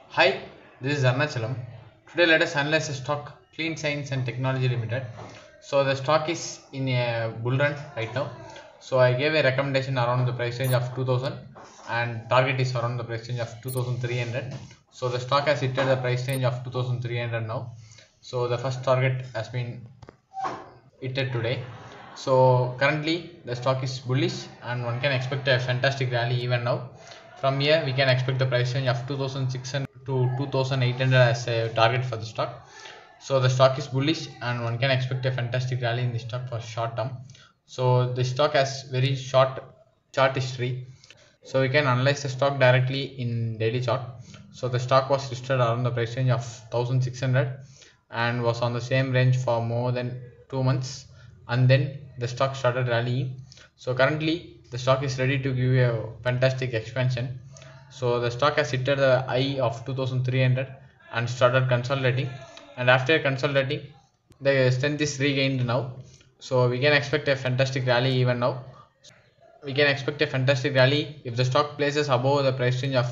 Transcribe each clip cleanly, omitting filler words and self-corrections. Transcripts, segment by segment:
Hi, this is Arnachalam. Today let us analyze the stock Clean Science and Technology Limited. So the stock is in a bull run right now. So I gave a recommendation around the price range of 2000 and target is around the price range of 2300. So the stock has hit the price range of 2300 now. So the first target has been hit today. So currently the stock is bullish and one can expect a fantastic rally even now. From here we can expect the price range of 2600 to 2800 as a target for the stock. So the stock is bullish and one can expect a fantastic rally in the stock for short term. So the stock has very short chart history. So we can analyze the stock directly in daily chart. So the stock was listed around the price range of 1600 and was on the same range for more than 2 months, and then the stock started rallying. So currently the stock is ready to give a fantastic expansion. So the stock has hit the high of 2300 and started consolidating, and after consolidating the strength is regained now. So we can expect a fantastic rally even now. We can expect a fantastic rally if the stock places above the price range of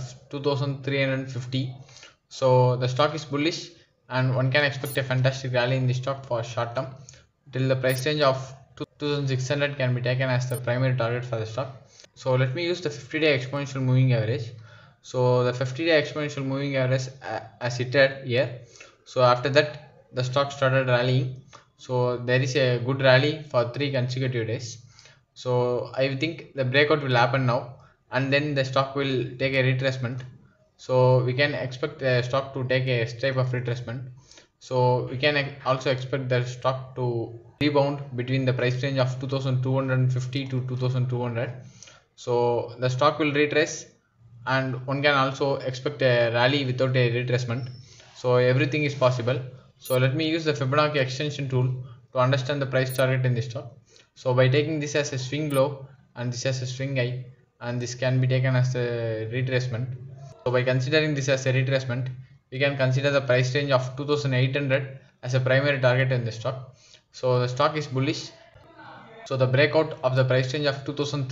2350. So the stock is bullish and one can expect a fantastic rally in the stock for short term till the price range of 2600 can be taken as the primary target for the stock. So let me use the 50-day exponential moving average. So the 50-day exponential moving average as hit here. So after that the stock started rallying. So there is a good rally for 3 consecutive days. So I think the breakout will happen now and then the stock will take a retracement. So we can expect the stock to take a type of retracement. So we can also expect the stock to rebound between the price range of 2250 to 2200. So the stock will retrace and one can also expect a rally without a retracement. So everything is possible. So let me use the Fibonacci extension tool to understand the price target in this stock. So by taking this as a swing low and this as a swing high, and this can be taken as a retracement. So by considering this as a retracement, we can consider the price range of 2800 as a primary target in the stock. So the stock is bullish. So the breakout of the price range of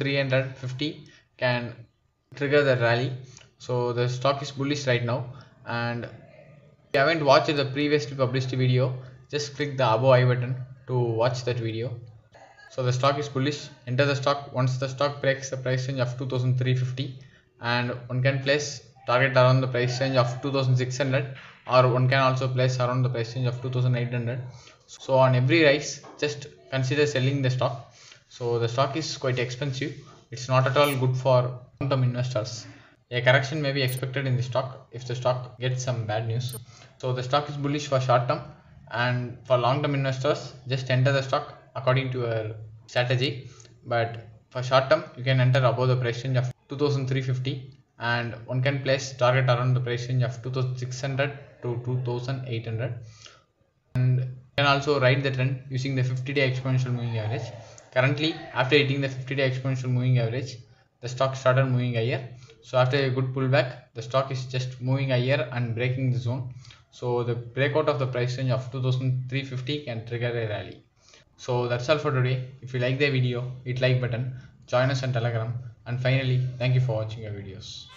2350 can trigger the rally. So the stock is bullish right now, and if you haven't watched the previously published video, just click the above I button to watch that video. So the stock is bullish. Enter the stock once the stock breaks the price range of 2350, and one can place target around the price range of 2600, or one can also place around the price range of 2800. So on every rise just consider selling the stock. So the stock is quite expensive. It's not at all good for long term investors. A correction may be expected in the stock if the stock gets some bad news. So the stock is bullish for short term, and for long term investors just enter the stock according to your strategy. But for short term you can enter above the price range of 2350, and one can place target around the price range of 2600 to 2800, and you can also ride the trend using the 50-day exponential moving average. Currently after hitting the 50-day exponential moving average, the stock started moving higher. So after a good pullback, the stock is just moving higher and breaking the zone. So the breakout of the price range of 2350 can trigger a rally. So that's all for today. If you like the video, hit like button, join us on Telegram, and finally thank you for watching our videos.